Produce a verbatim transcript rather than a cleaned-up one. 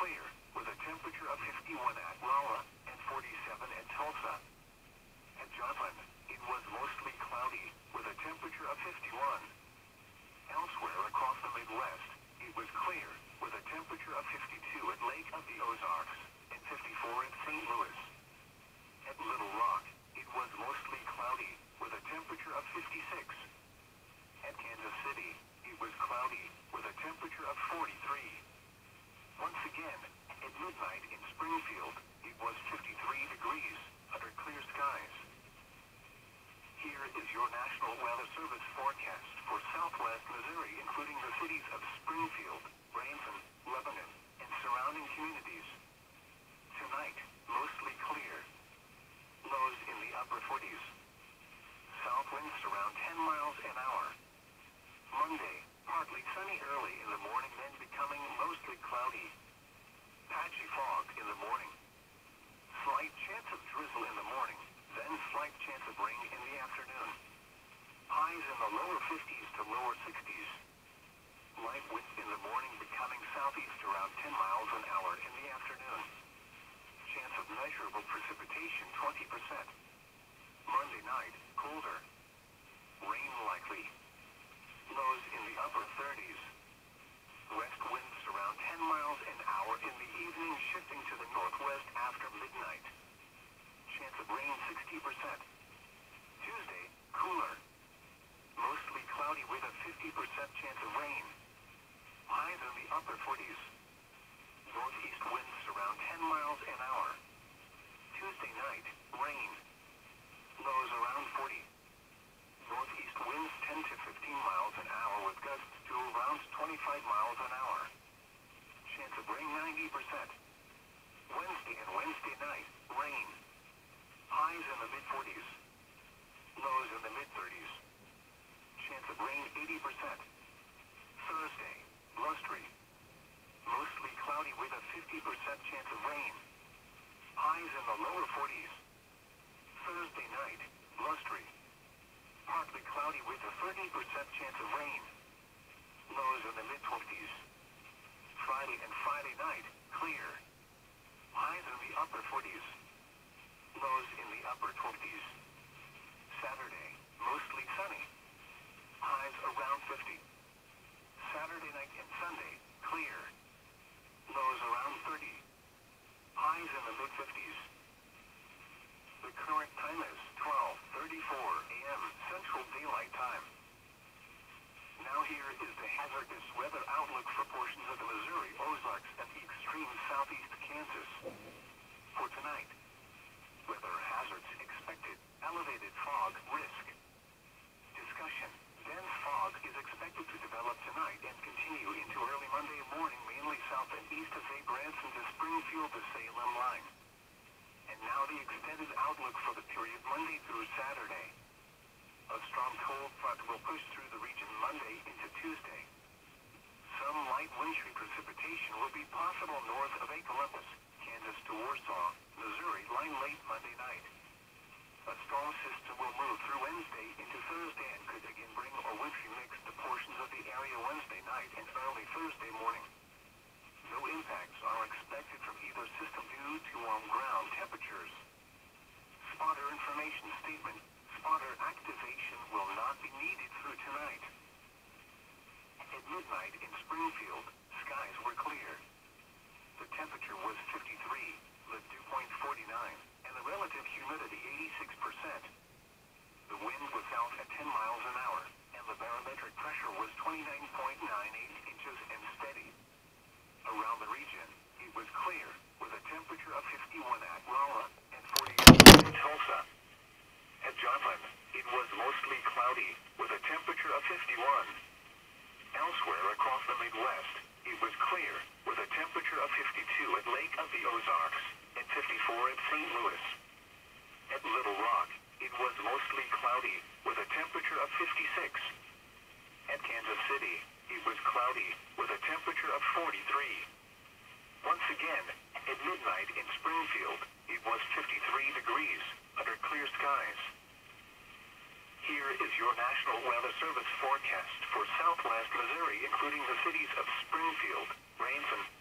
clear, with a temperature of fifty-one at Rolla and forty-seven at Tulsa. At Joplin, it was mostly cloudy, with a temperature of fifty-one. Elsewhere across the Midwest, it was clear, with a temperature of fifty-two at Lake of the Ozarks and fifty-four at Saint Louis. At Little Rock, it was mostly cloudy, with a temperature of fifty-six. At Kansas City, it was cloudy, with a temperature of forty-three. Once again, at midnight in Springfield, it was fifty-three degrees, under clear skies. Here is your National Weather Service forecast for southwest Missouri, including the cities of Springfield, Branson, Lebanon, and surrounding communities. Tonight, mostly clear. Lows in the upper forties. South winds around ten miles an hour. Monday, partly sunny early in the morning, then becoming mostly cloudy. Patchy fog in the morning. Slight chance of drizzle in the morning, then slight chance of rain in the afternoon. Highs in the lower fifties to lower sixties. Light winds in the morning becoming southeast around ten miles an hour in the afternoon. Chance of measurable precipitation twenty percent. Monday night, colder. Rain likely. Lows in the upper thirties. West winds around ten miles an hour in the evening, shifting to the northwest after midnight. Chance of rain sixty percent. Tuesday, cooler. Mostly cloudy with a fifty percent chance of rain. Highs in the upper forties. Northeast winds around ten miles an hour. Tuesday night, rain. Lows around forty. Northeast winds ten to fifteen miles an hour with gusts to around twenty-five miles an hour. Chance of rain ninety percent. Wednesday and Wednesday night, rain. Highs in the mid-forties. Lows in the mid-thirties. Chance of rain eighty percent. Thursday, blustery. Mostly cloudy with a fifty percent chance of rain. Highs in the lower forties. Thursday night, blustery. Partly cloudy with a thirty percent chance of rain. Lows in the mid-twenties. Friday and Friday night, clear. Highs in the upper forties. Lows in the upper twenties. Saturday, mostly sunny. Highs around fifty. Saturday night and Sunday, clear. Lows around thirty. Highs in the mid-fifties. The current time is twelve thirty-four a m Central Daylight Time. Now here is the hazardous weather outlook for portions of the Missouri Ozarks and the extreme southeast Kansas. For tonight, weather hazards expected. Elevated fog risk. Discussion. Dense fog is expected to develop tonight and continue into early Monday morning, mainly south and east of Saint Branson to Springfield to Salem line. And now the extended outlook for the period Monday through Saturday. A strong cold front will push through the region Monday into Tuesday. Some light wintry precipitation will be possible north of A. Columbus, Kansas to Warsaw, Missouri line late Monday night. A storm system will move through Wednesday into Thursday and could again bring a wintry mix to portions of the area Wednesday night and early Thursday morning. No impacts are expected from either system due to warm ground temperatures. Spotter information statement. Spotter activation will not be needed through tonight. At midnight in Springfield, skies were clear. The temperature was fifty-three, the dew point forty-nine, and the relative humidity eighty-six percent. The wind was south at ten miles an hour, and the barometric pressure was twenty-nine point nine eight inches and steady. Around the region, it was clear, with a temperature of fifty-one at Rolla and forty-eight at Tulsa. At Joplin, it was mostly cloudy, with a temperature of fifty-one. Elsewhere across the Midwest, it was clear, with a temperature of fifty-two at Lake of the Ozarks and fifty-four at Saint Louis. At Little Rock, it was mostly cloudy, with a temperature of fifty-six. At Kansas City, it was cloudy, with a temperature of forty-three. Once again, at midnight in Springfield, it was fifty-three degrees, under clear skies. Here is your National Weather Service forecast for southwest Missouri, including the cities of Springfield, Branson,